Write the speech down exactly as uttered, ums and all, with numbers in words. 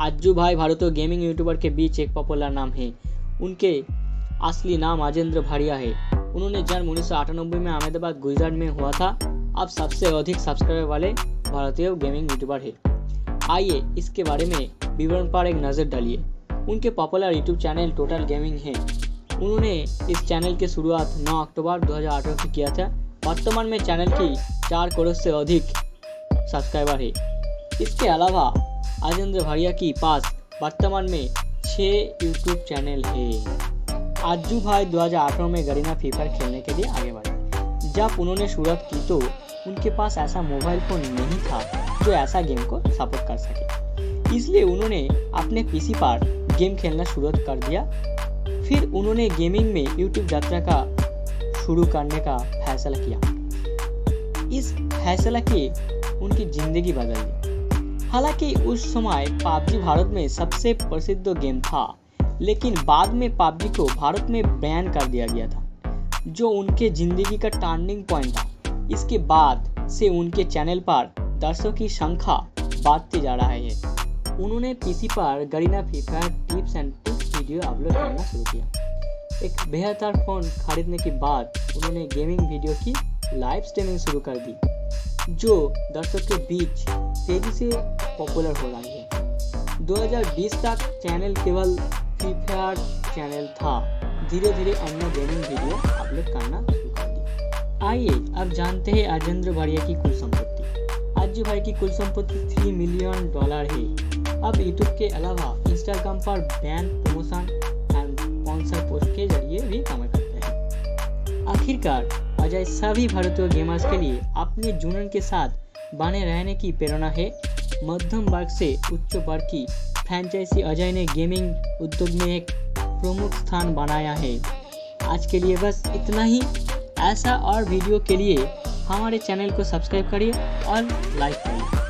आज्जू भाई भारतीय gaming YouTuber के बीच एक पॉपुलर नाम है। उनके असली नाम अजेंद्र भाटिया है। उन्होंने जन्म उन्नीस सौ अट्ठानबे में अहमदाबाद गुजरात में हुआ था। अब सबसे अधिक सब्सक्राइबर वाले भारतीय गेमिंग यूट्यूबर है। आइए इसके बारे में विवरण पर एक नज़र डालिए। उनके popular YouTube channel Total Gaming है। उन्होंने इस चैनल की शुरुआत नौ अक्टूबर दो हज़ार अठारह को किया था। वर्तमान में चैनल की चार करोड़ से अधिक सब्सक्राइबर है। इसके अलावा अजेंद्र भाटिया के पास वर्तमान में छः यूट्यूब चैनल है। आज्जू भाई दो हज़ार अठारह में गरीना फ्री फायर खेलने के लिए आगे बढ़े। जब उन्होंने शुरुआत की तो उनके पास ऐसा मोबाइल फोन नहीं था जो ऐसा गेम को सपोर्ट कर सके, इसलिए उन्होंने अपने पीसी पर गेम खेलना शुरू कर दिया। फिर उन्होंने गेमिंग में यूट्यूब यात्रा का शुरू करने का फैसला किया। इस फैसला की उनकी जिंदगी बदल दी। हालांकि उस समय पबजी भारत में सबसे प्रसिद्ध गेम था, लेकिन बाद में पबजी को भारत में बैन कर दिया गया था, जो उनके जिंदगी का टर्निंग पॉइंट था। इसके बाद से उनके चैनल पर दर्शकों की संख्या बढ़ती जा रहा है। उन्होंने पीसी पर Garena Free Fire tips and tricks video upload करना शुरू किया। एक बेहतर फ़ोन खरीदने के बाद उन्होंने गेमिंग वीडियो की लाइव स्ट्रीमिंग शुरू कर दी, जो दर्शकों के बीच तेजी से पॉपुलर हो रही है। दो हज़ार बीस तक चैनल केवल फ्री फायर चैनल था। धीरे धीरे अन्य गेमिंग वीडियो अपलोड करना शुरू कर दी। आइए अब जानते हैं अजेंद्र भाटिया की कुल संपत्ति। आज्जू भाई की कुल संपत्ति तीन मिलियन डॉलर है। अब यूट्यूब के अलावा इंस्टाग्राम पर brand promotion and sponsor post के जरिए भी कमाई करते हैं। आखिरकार अजय सभी भारतीय गेमर्स के लिए अपने जुनून के साथ बने रहने की प्रेरणा है। मध्यम वर्ग से उच्च वर्ग की फ्रेंचाइजी अजय ने गेमिंग उद्योग में एक प्रमुख स्थान बनाया है। आज के लिए बस इतना ही। ऐसा और वीडियो के लिए हमारे चैनल को सब्सक्राइब करिए और लाइक करिए।